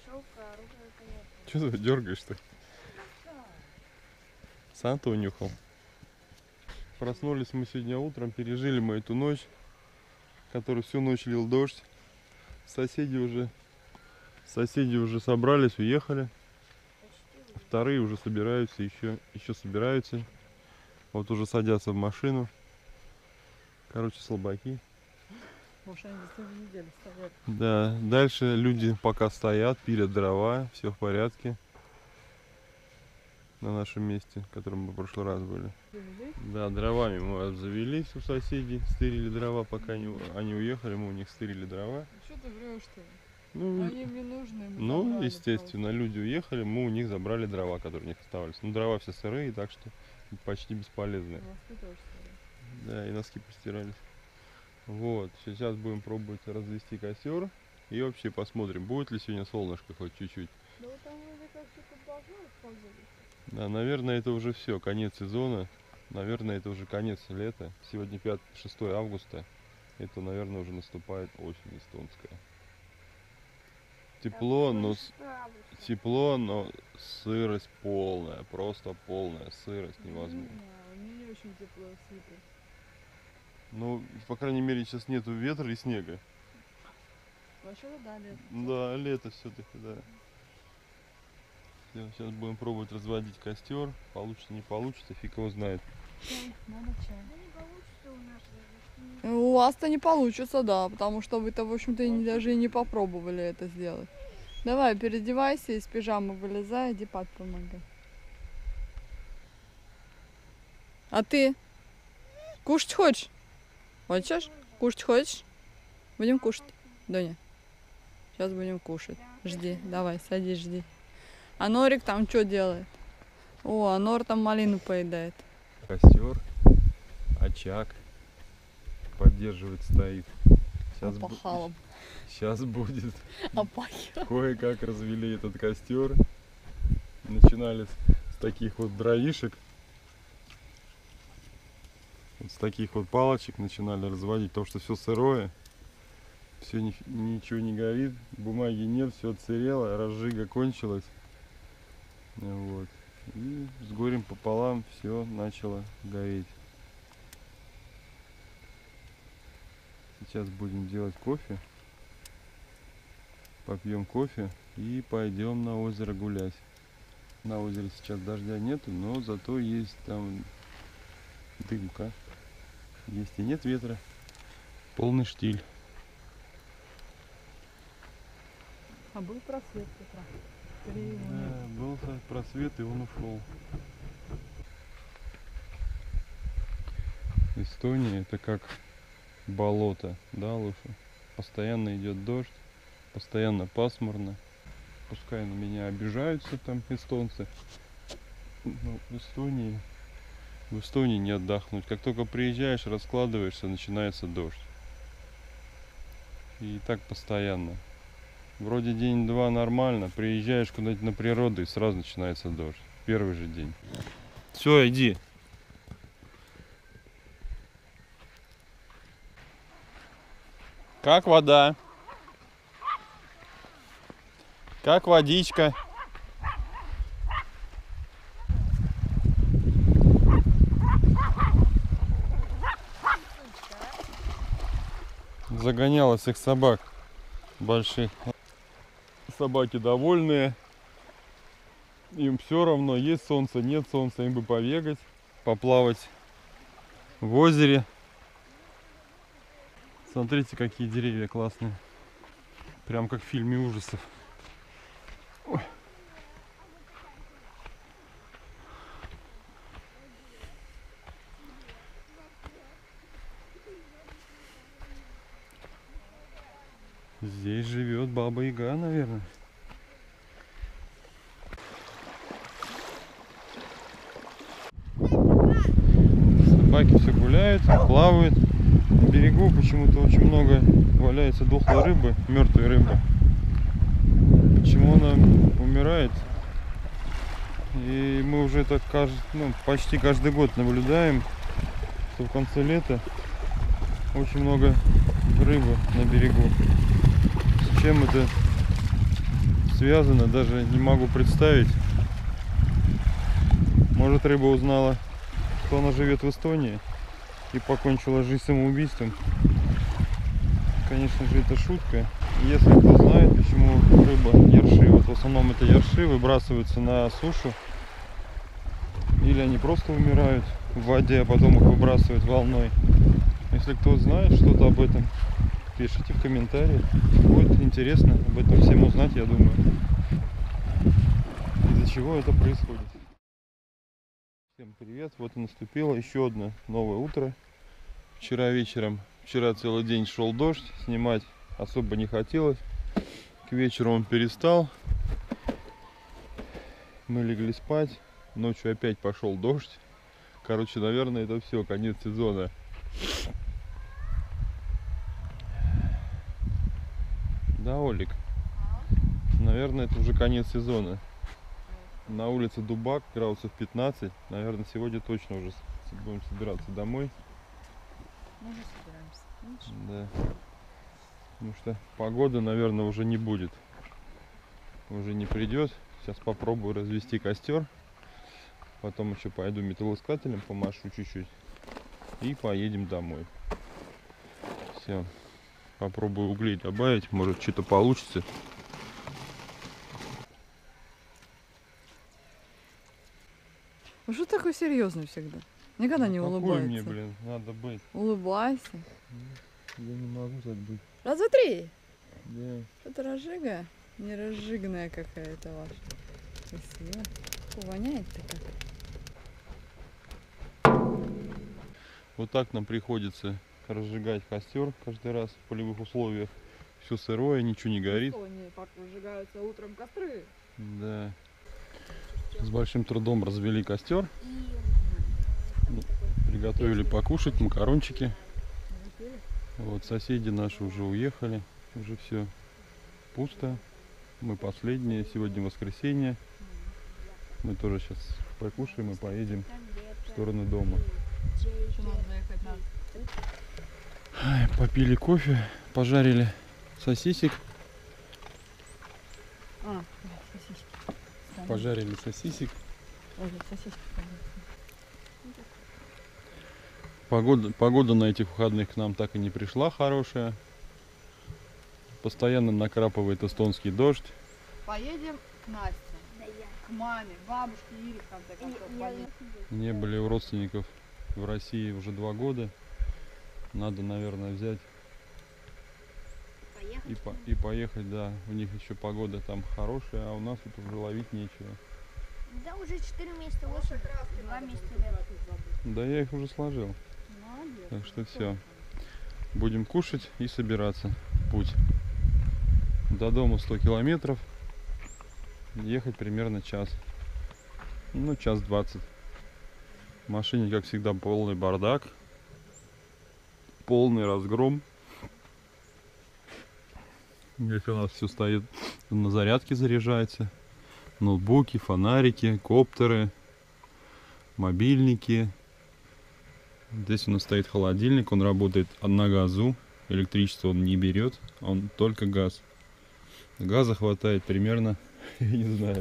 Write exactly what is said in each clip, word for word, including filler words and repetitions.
Что ты дергаешь-то? Сам-то унюхал. Проснулись мы сегодня утром, пережили мы эту ночь, которую всю ночь лил дождь. Соседи уже, соседи уже собрались, уехали. Вторые уже собираются, еще, еще собираются. Вот уже садятся в машину. Короче, слабаки. Может, они за целую неделю стоят. Да, дальше люди пока стоят, пилят дрова, все в порядке. На нашем месте, в котором мы в прошлый раз были. Завели? Да, дровами мы обзавелись у соседей, стырили дрова, пока они, они уехали, мы у них стырили дрова. Что ты врешь-то? Ну, Они мне нужны. Мы ну забрали естественно, люди уехали, мы у них забрали дрова, которые у них оставались. Ну, дрова все сырые, так что почти бесполезные. просто. Носки тоже стоят. Да, и носки постирались. Вот, сейчас будем пробовать развести костер. И вообще посмотрим, будет ли сегодня солнышко хоть чуть-чуть. Да вот там вроде как что-то должно использоваться. Да, наверное, это уже все, конец сезона. Наверное, это уже конец лета. Сегодня пятое-шестое августа. Это, наверное, уже наступает осень эстонская. Тепло, но с- тепло, но сырость полная, просто полная сырость невозможно. Не знаю, мне не очень тепло сыпет. Ну, по крайней мере, сейчас нету ветра и снега. Вообще, да, лето. Да, лето все-таки, да. Сейчас будем пробовать разводить костер. Получится, не получится, фиг его знает. Чай, надо чай. У У вас-то не получится, да, потому что вы-то, в общем-то, и не- даже и не попробовали это сделать. Давай, переодевайся, из пижамы вылезай, иди папе помогай. А ты? Кушать хочешь? Хочешь? Кушать хочешь? Будем кушать. Доня, сейчас будем кушать. Жди, давай, садись, жди. А Норик там что делает? О, а Нор там малину поедает. Костер, очаг поддерживает, стоит. Сейчас, бу- Опахалом. сейчас будет. Опахи. Кое-как развели этот костер. Начинали с, с таких вот дровишек. Вот с таких вот палочек начинали разводить, потому что все сырое. Все ничего не горит, бумаги нет, все отсырело, разжига кончилась. Вот. И с горем пополам все начало гореть. Сейчас будем делать кофе. Попьем кофе и пойдем на озеро гулять. На озере сейчас дождя нету, но зато есть там дымка. Есть и нет ветра. Полный штиль. А был просвет с утра. Скорее его нет. Да, был просвет, и он ушел. Эстония — это как болото, да, Луша? Постоянно идет дождь, постоянно пасмурно. Пускай на меня обижаются там эстонцы, но в Эстонии, в Эстонии не отдохнуть. Как только приезжаешь, раскладываешься, начинается дождь. И так постоянно. Вроде день-два нормально, приезжаешь куда-нибудь на природу и сразу начинается дождь. Первый же день. Все, иди. Как вода? Как водичка? Загоняла всех собак больших. Собаки довольные. Им все равно, есть солнце, нет солнца, им бы побегать, поплавать в озере. Смотрите, какие деревья классные. Прям как в фильме ужасов. Ой. Здесь живет Баба Яга, наверное. Собаки все гуляют, плавают. На берегу почему-то очень много валяется дохлой рыбы, мертвой рыбы. Почему она умирает? И мы уже так кажд... ну, почти каждый год наблюдаем, что в конце лета очень много рыбы на берегу. С чем это связано, даже не могу представить. Может, рыба узнала, что она живет в Эстонии и покончила жизнь самоубийством. Конечно же, это шутка. Если кто знает, почему рыба, ерши, вот в основном это ерши, выбрасываются на сушу, или они просто умирают в воде, а потом их выбрасывают волной. Если кто знает что-то об этом, пишите в комментариях. Будет интересно об этом всем узнать, я думаю. Из-за чего это происходит. Всем привет! Вот и наступило еще одно новое утро. Вчера вечером, вчера целый день шел дождь, снимать особо не хотелось. К вечеру он перестал. Мы легли спать. Ночью опять пошел дождь. Короче, наверное, это все, конец сезона. Да, Олик? Наверное, это уже конец сезона. На улице Дубак, градусов пятнадцать. Наверное, сегодня точно уже будем собираться домой. Мы уже собираемся. Видишь? Да. Потому что погоды, наверное, уже не будет. Уже не придет. Сейчас попробую развести костер. Потом еще пойду металлоискателем, помашу чуть-чуть. И поедем домой. Все. Попробую углей добавить. Может, что-то получится. Ну что такой серьезный всегда? Никогда не Какой улыбается. мне, блин, надо быть? Улыбайся. Я не могу так быть. Раз, два, три. Да. Что-то разжига? Не разжигная какая-то ваша. Красиво. Фу, воняет-то как. Вот так нам приходится разжигать костер каждый раз в полевых условиях. Все сырое, ничего не горит. Они так разжигаются утром костры. Да. С большим трудом развели костер. Приготовили покушать, макарончики. Вот соседи наши уже уехали. Уже все пусто. Мы последние. Сегодня воскресенье. Мы тоже сейчас покушаем и поедем в сторону дома. Что надо заехать на? Ай, попили кофе, пожарили сосисек. А, сосиски. Пожарили сосисек. Ой, сосиски. Погода, погода на этих выходных к нам так и не пришла хорошая. Постоянно накрапывает эстонский дождь. Поедем к Насте. К маме, бабушке Ире, в конце концов, поедем. Не были у родственников в России уже два года. Надо, наверное, взять и, по, и поехать, да. У них еще погода там хорошая, а у нас тут уже ловить нечего. Да, уже четыре месяца осень, два месяца лето. Да я их уже сложил. Молодец. Так что все. Будем кушать и собираться в путь. До дома сто километров. Ехать примерно час. Ну, час двадцать. В машине, как всегда, полный бардак. Полный разгром. Здесь у нас все стоит на зарядке, заряжается. Ноутбуки, фонарики, коптеры, мобильники. Здесь у нас стоит холодильник, он работает на газу. Электричество он не берет, он только газ. Газа хватает примерно, я не знаю.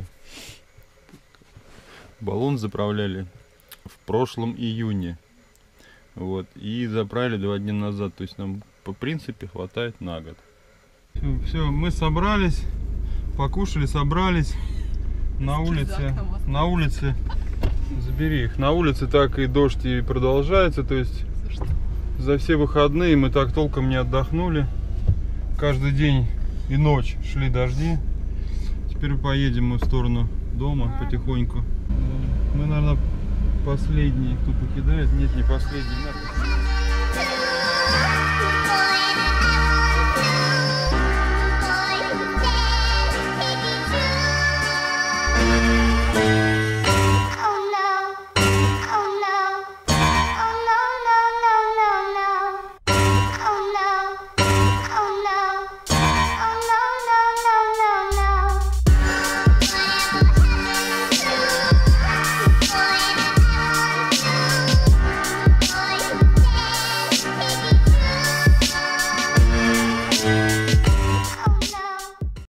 Баллон заправляли в прошлом июне. Вот. И заправили два дня назад. То есть нам по принципе хватает на год. Все, все, мы собрались, покушали, собрались. На улице, на улице, забери их. На улице так и дождь и продолжается. То есть за все выходные мы так толком не отдохнули. Каждый день и ночь шли дожди. Теперь поедем мы в сторону дома потихоньку. Мы, наверное, последние, кто покидает. Нет, не последний.